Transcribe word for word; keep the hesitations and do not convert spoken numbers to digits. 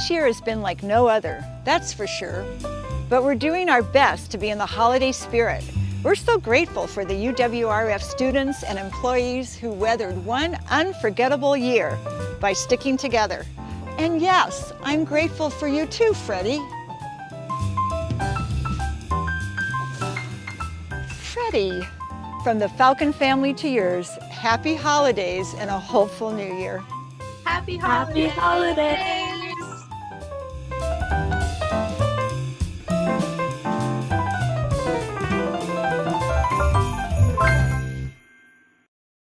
This year has been like no other, that's for sure. But we're doing our best to be in the holiday spirit. We're so grateful for the U W R F students and employees who weathered one unforgettable year by sticking together. And yes, I'm grateful for you too, Freddy. Freddy, from the Falcon family to yours, happy holidays and a hopeful new year. Happy holidays! Happy holidays!